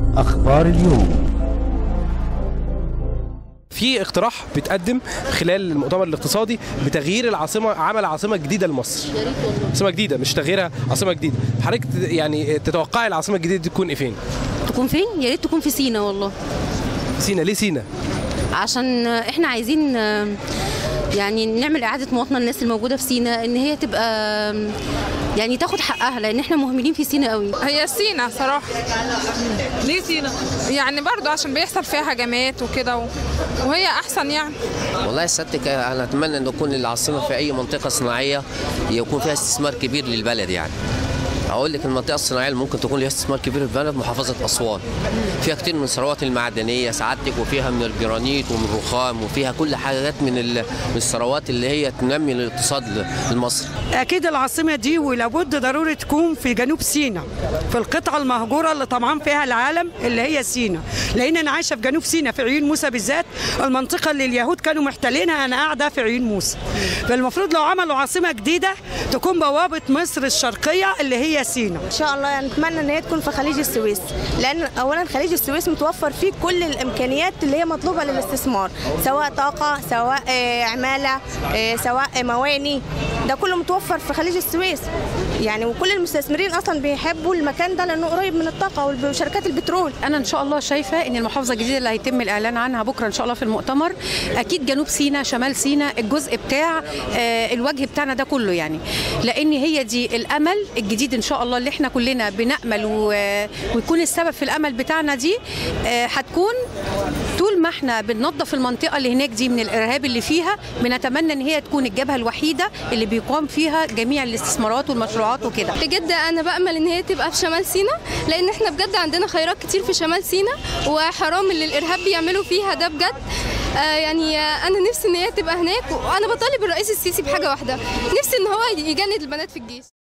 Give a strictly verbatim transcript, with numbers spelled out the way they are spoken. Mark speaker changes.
Speaker 1: أخبار اليوم.
Speaker 2: في اقتراح بيتقدم خلال المؤتمر الاقتصادي بتغيير العاصمه، عمل عاصمه جديده لمصر. عاصمه جديده مش تغييرها، عاصمه جديده. حضرتك يعني تتوقعي العاصمه الجديده دي تكون ايه فين؟
Speaker 3: تكون فين؟ يا ريت تكون في سينا والله.
Speaker 2: سينا ليه سينا؟
Speaker 3: عشان احنا عايزين يعني نعمل اعاده مواطنه للناس الموجوده في سينا، ان هي تبقى يعني تاخد حقها، لان احنا مهملين في سينا قوي.
Speaker 4: هي سينا صراحه.
Speaker 5: ليه سينا؟
Speaker 4: يعني برضه عشان بيحصل فيها هجمات وكده و... وهي احسن يعني.
Speaker 6: والله سيادتك انا اتمنى ان تكون العاصمه في اي منطقه صناعيه يكون فيها استثمار كبير للبلد. يعني اقول لك المنطقه الصناعيه اللي ممكن تكون لها استثمار كبير في البلد محافظه اسوان. فيها كتير من الثروات المعدنيه سعادتك، وفيها من الجرانيت ومن الرخام، وفيها كل حاجات من من الثروات اللي هي تنمي الاقتصاد المصري.
Speaker 5: اكيد العاصمه دي ولابد ضروري تكون في جنوب سيناء، في القطعه المهجوره اللي طبعا فيها العالم اللي هي سيناء، لان انا عايشه في جنوب سيناء في عيون موسى بالذات، المنطقه اللي اليهود كانوا محتلينها انا قاعده في عيون موسى. فالمفروض لو عملوا عاصمه جديده تكون بوابه مصر الشرقيه اللي هي سينا.
Speaker 7: ان شاء الله نتمنى ان هي تكون في خليج السويس، لان اولا خليج السويس متوفر فيه كل الامكانيات اللي هي مطلوبه للاستثمار، سواء طاقه، سواء عماله، سواء مواني، ده كله متوفر في خليج السويس. يعني وكل المستثمرين اصلا بيحبوا المكان ده لانه قريب من الطاقه وشركات البترول.
Speaker 8: انا ان شاء الله شايفه ان المحافظه الجديده اللي هيتم الاعلان عنها بكره ان شاء الله في المؤتمر اكيد جنوب سيناء، شمال سيناء، الجزء بتاع الوجه بتاعنا ده كله، يعني لان هي دي الامل الجديد ان شاء الله اللي احنا كلنا بنأمل ويكون السبب في الامل بتاعنا دي. هتكون طول ما احنا بننظف المنطقه اللي هناك دي من الارهاب اللي فيها، بنتمنى ان هي تكون الجبهه الوحيده اللي بيقام فيها جميع الاستثمارات والمشروعات وكده.
Speaker 9: بجد انا بأمل ان هي تبقى في شمال سيناء، لان احنا بجد عندنا خيرات كتير في شمال سيناء، وحرام اللي الارهاب بيعملوا فيها ده بجد. آه يعني انا نفسي ان هي تبقى هناك، وانا بطالب الرئيس السيسي بحاجه واحده، نفسي ان هو يجند البنات في الجيش.